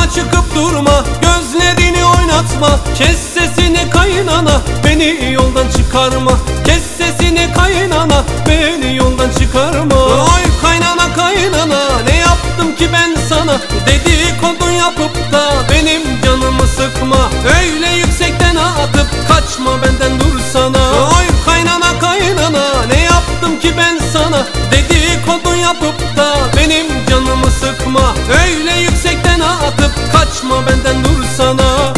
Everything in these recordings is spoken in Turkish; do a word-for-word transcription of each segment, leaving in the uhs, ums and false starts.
çıkıp durma, gözlerini oynatma. Kes sesini kaynana, beni yoldan çıkarma. Kes sesini kaynana, beni yoldan çıkarma. Oy kaynana kaynana, ne yaptım ki ben sana? Dedikodu yapıp da benim canımı sıkma. Öyle yüksekten atıp kaçma benden, dursana. Oy kaynana kaynana, ne yaptım ki ben sana? Dedikodu yapıp da benim canımı sıkma. Öyle yüksekten atıp kaçma benden, dursana.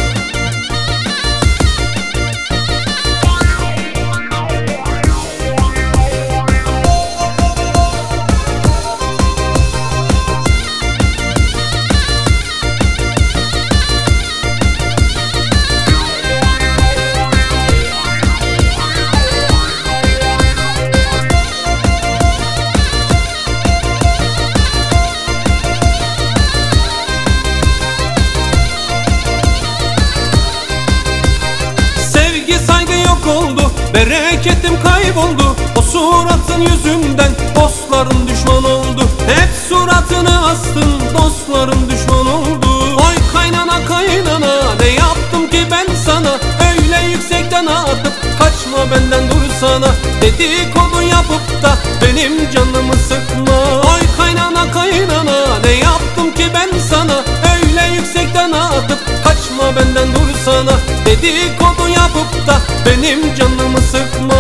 Bereketim kayboldu o suratın yüzünden, dostlarım düşman oldu. Hep suratını astın, dostlarım düşman oldu. Oy kaynana kaynana, ne yaptım ki ben sana? Öyle yüksekten atıp kaçma benden, dursana. Dedikodu yapıp da benim canımı sıkma. Oy kaynana kaynana, ne yaptım ki ben sana? Öyle yüksekten atıp kaçma benden, dursana. Dedikodu yapıp da benim canımı sıkma.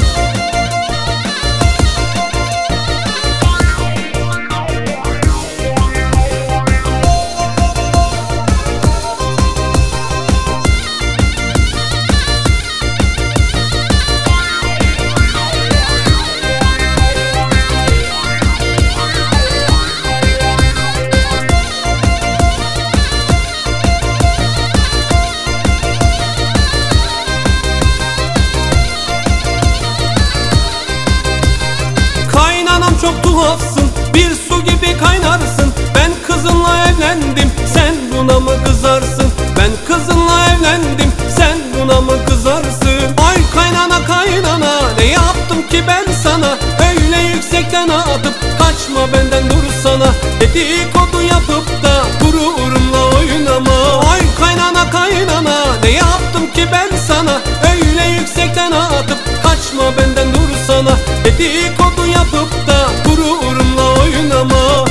Çok tuhafsın, bir su gibi kaynarsın. Ben kızınla evlendim, sen buna mı kızarsın? Ben kızınla evlendim, sen buna mı kızarsın? Ay kaynana kaynana, ne yaptım ki ben sana? Öyle yüksekten atıp kaçma benden, dursana. Dedikodu yapıp da gururumla oynama. Ay kaynana kaynana, ne yaptım ki ben sana? Öyle yüksekten atıp kaçma benden, dursana. Dedikodu yapıp da gururumla oynama.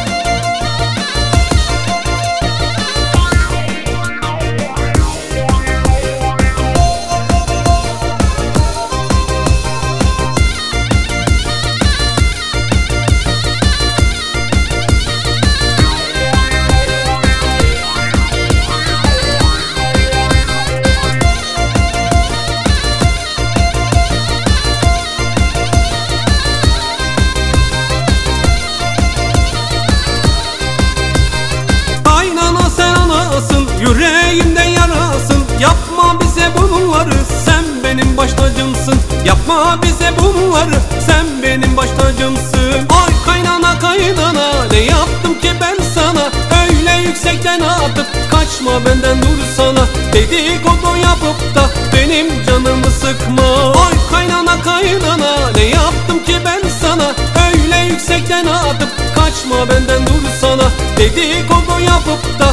Yüreğimde yarasın, yapma bize bunları, sen benim baş tacımsın. Yapma bize bunları, sen benim baş tacımsın. Ay kaynana kaynana, ne yaptım ki ben sana? Öyle yüksekten atıp kaçma benden, dursana. Dedikodu yapıp da benim canımı sıkma. Ay kaynana kaynana, ne yaptım ki ben sana? Öyle yüksekten atıp kaçma benden, dursana. Dedikodu yapıp da